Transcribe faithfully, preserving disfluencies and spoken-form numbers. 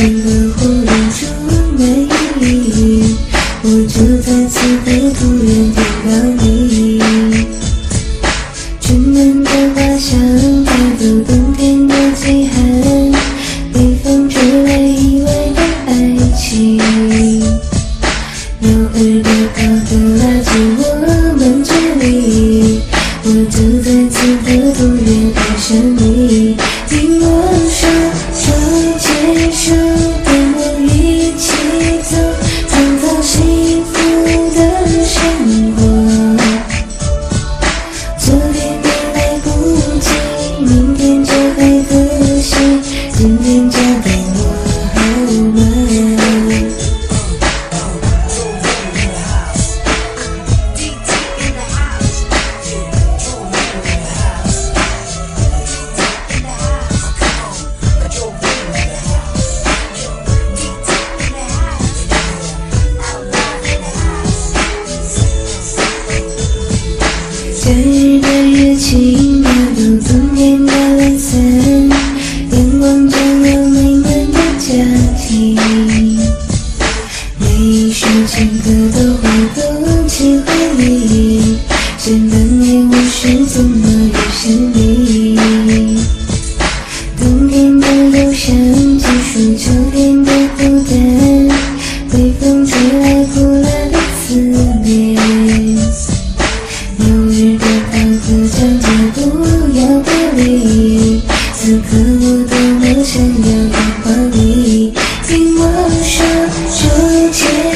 天的火燃出美丽，我就在此刻突然听到你。春暖的花香，带走冬天的饥寒，北风吹来意外的爱情。鸟儿的高歌拉近我们距离，我就在此刻突然爱上你。听我说，手牵手，跟我一起走，创造幸福的生活。昨天你来不及，明天就会可惜，今天就给我好吗？夏日的热情，打动冬天的懒散，阳光照耀美满的家庭。每一首情歌都会勾起回忆，是当年我是怎么遇上你。冬天的忧伤，结束秋天的孤单，北风吹来苦辣的思念。鸟儿的高歌唱着不要别离，此刻我多么想要拥抱你。听我说，手牵